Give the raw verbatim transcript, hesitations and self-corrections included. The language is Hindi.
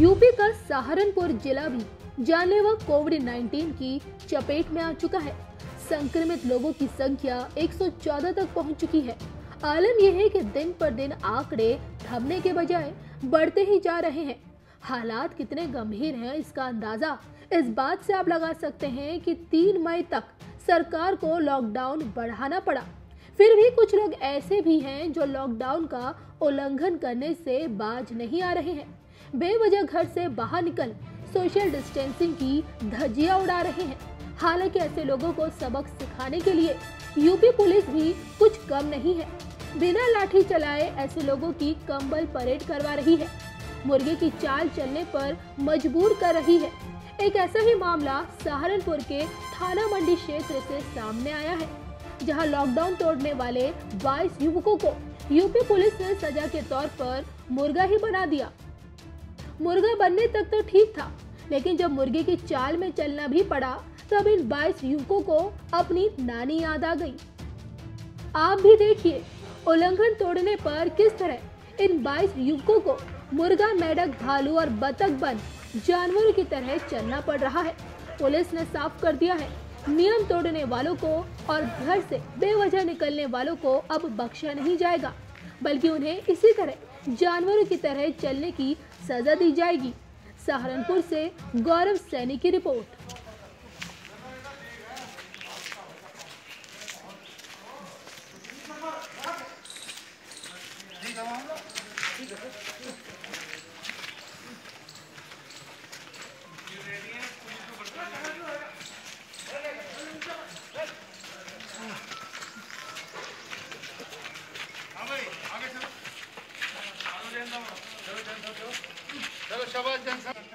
यूपी का सहारनपुर जिला भी जानलेवा कोविड नाइन्टीन की चपेट में आ चुका है। संक्रमित लोगों की संख्या एक सौ चौदह तक पहुंच चुकी है। आलम यह है कि दिन पर दिन आंकड़े थमने के बजाय बढ़ते ही जा रहे हैं। हालात कितने गंभीर हैं इसका अंदाजा इस बात से आप लगा सकते हैं कि तीन मई तक सरकार को लॉकडाउन बढ़ाना पड़ा। फिर भी कुछ लोग ऐसे भी हैं जो लॉकडाउन का उल्लंघन करने से बाज नहीं आ रहे हैं। बेवजह घर से बाहर निकल सोशल डिस्टेंसिंग की धज्जियां उड़ा रहे हैं। हालांकि ऐसे लोगों को सबक सिखाने के लिए यूपी पुलिस भी कुछ कम नहीं है। बिना लाठी चलाए ऐसे लोगों की कंबल परेड करवा रही है, मुर्गे की चाल चलने पर मजबूर कर रही है। एक ऐसा ही मामला सहारनपुर के थाना मंडी क्षेत्र से सामने आया है, जहां लॉकडाउन तोड़ने वाले बाईस युवकों को यूपी पुलिस ने सजा के तौर पर मुर्गा ही बना दिया। मुर्गा बनने तक तो ठीक था, लेकिन जब मुर्गे की चाल में चलना भी पड़ा तब इन बाईस युवकों को अपनी नानी याद आ गई। आप भी देखिए उल्लंघन तोड़ने पर किस तरह इन बाईस युवकों को मुर्गा, मेढक, भालू और बतख बन जानवरों की तरह चलना पड़ रहा है। पुलिस ने साफ कर दिया है, नियम तोड़ने वालों को और घर से बेवजह निकलने वालों को अब बख्शा नहीं जाएगा, बल्कि उन्हें इसी तरह जानवरों की तरह चलने की सजा दी जाएगी। सहारनपुर से गौरव सैनी की रिपोर्ट। चलो शाबाश।